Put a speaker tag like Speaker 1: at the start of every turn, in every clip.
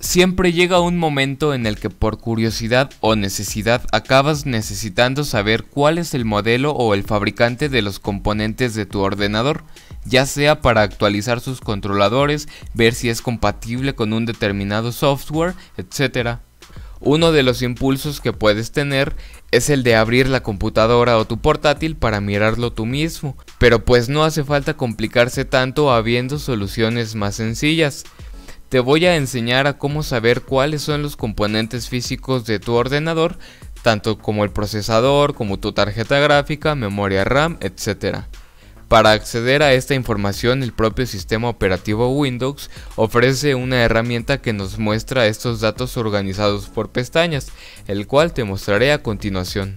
Speaker 1: Siempre llega un momento en el que por curiosidad o necesidad acabas necesitando saber cuál es el modelo o el fabricante de los componentes de tu ordenador, ya sea para actualizar sus controladores, ver si es compatible con un determinado software, etc. Uno de los impulsos que puedes tener es el de abrir la computadora o tu portátil para mirarlo tú mismo, pero pues no hace falta complicarse tanto habiendo soluciones más sencillas. Te voy a enseñar a cómo saber cuáles son los componentes físicos de tu ordenador, tanto como el procesador, como tu tarjeta gráfica, memoria RAM, etc. Para acceder a esta información, el propio sistema operativo Windows ofrece una herramienta que nos muestra estos datos organizados por pestañas, el cual te mostraré a continuación.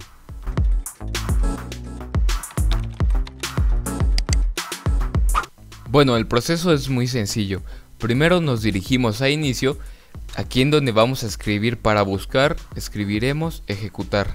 Speaker 1: Bueno, el proceso es muy sencillo. Primero nos dirigimos a inicio, aquí en donde vamos a escribir para buscar, escribiremos ejecutar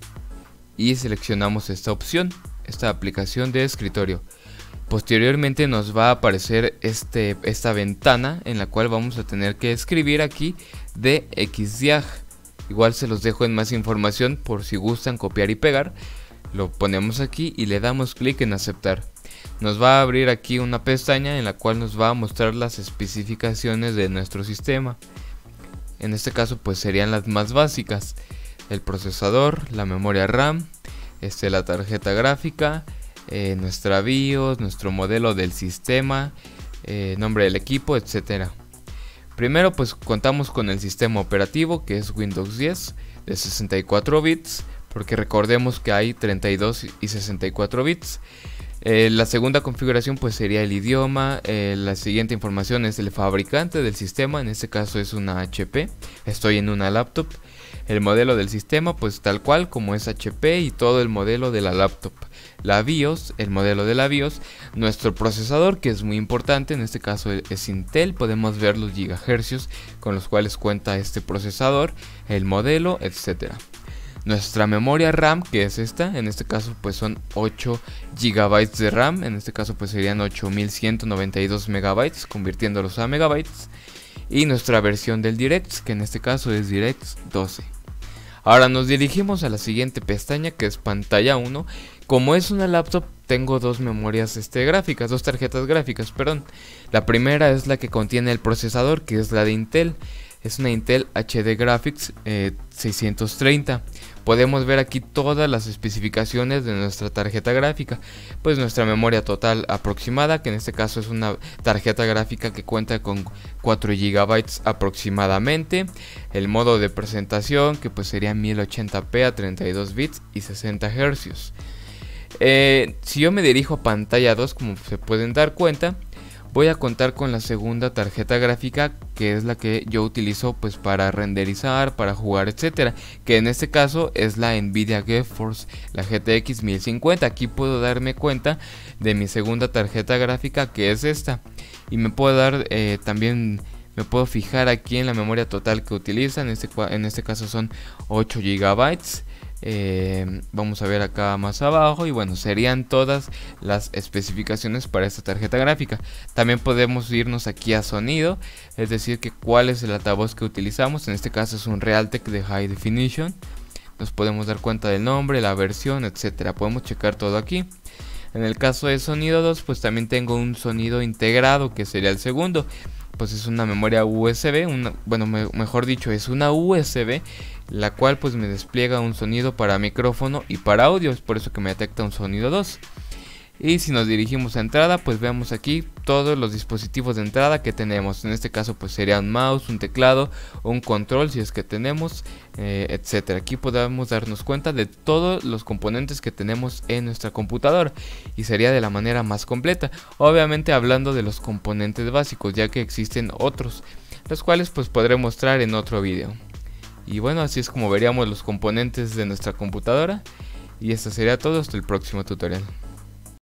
Speaker 1: y seleccionamos esta opción, esta aplicación de escritorio. Posteriormente nos va a aparecer esta ventana en la cual vamos a tener que escribir aquí DXDiag. Igual se los dejo en más información por si gustan copiar y pegar. Lo ponemos aquí y le damos clic en aceptar. Nos va a abrir aquí una pestaña en la cual nos va a mostrar las especificaciones de nuestro sistema. En este caso pues serían las más básicas: el procesador, la memoria RAM, la tarjeta gráfica, nuestra BIOS, nuestro modelo del sistema, nombre del equipo, etc. Primero pues contamos con el sistema operativo, que es Windows 10 de 64 bits, porque recordemos que hay 32 y 64 bits. La segunda configuración pues sería el idioma. La siguiente información es el fabricante del sistema, en este caso es una HP, estoy en una laptop. El modelo del sistema pues tal cual como es HP y todo el modelo de la laptop. La BIOS, el modelo de la BIOS, nuestro procesador, que es muy importante, en este caso es Intel, podemos ver los gigahercios con los cuales cuenta este procesador, el modelo, etc. Nuestra memoria RAM, que es esta, en este caso pues son 8 GB de RAM, en este caso pues serían 8192 MB, convirtiéndolos a megabytes. Y nuestra versión del DirectX, que en este caso es DirectX 12. Ahora nos dirigimos a la siguiente pestaña, que es pantalla 1. Como es una laptop, tengo dos memorias gráficas, dos tarjetas gráficas, perdón. La primera es la que contiene el procesador, que es la de Intel. Es una Intel HD Graphics 630. Podemos ver aquí todas las especificaciones de nuestra tarjeta gráfica. Pues nuestra memoria total aproximada, que en este caso es una tarjeta gráfica que cuenta con 4 GB aproximadamente. El modo de presentación, que pues sería 1080p a 32 bits y 60 Hz. Si yo me dirijo a pantalla 2, como se pueden dar cuenta, voy a contar con la segunda tarjeta gráfica, que es la que yo utilizo pues para renderizar, para jugar, etcétera, que en este caso es la Nvidia GeForce, la GTX 1050. Aquí puedo darme cuenta de mi segunda tarjeta gráfica, que es esta, y me puedo dar también me puedo fijar aquí en la memoria total que utiliza. En este caso son 8 GB. Vamos a ver acá más abajo y bueno, serían todas las especificaciones para esta tarjeta gráfica. También podemos irnos aquí a sonido, es decir, que cuál es el altavoz que utilizamos. En este caso es un Realtek de High Definition. Nos podemos dar cuenta del nombre, la versión, etcétera. Podemos checar todo aquí. En el caso de sonido 2, pues también tengo un sonido integrado, que sería el segundo. Pues es una memoria USB, mejor dicho, es una USB, la cual pues me despliega un sonido para micrófono y para audio, es por eso que me detecta un sonido 2. Y si nos dirigimos a entrada, pues vemos aquí todos los dispositivos de entrada que tenemos. En este caso pues sería un mouse, un teclado, un control si es que tenemos, etcétera. Aquí podemos darnos cuenta de todos los componentes que tenemos en nuestra computadora y sería de la manera más completa. Obviamente hablando de los componentes básicos, ya que existen otros, los cuales pues podré mostrar en otro video. Y bueno, así es como veríamos los componentes de nuestra computadora. Y esto sería todo, hasta el próximo tutorial.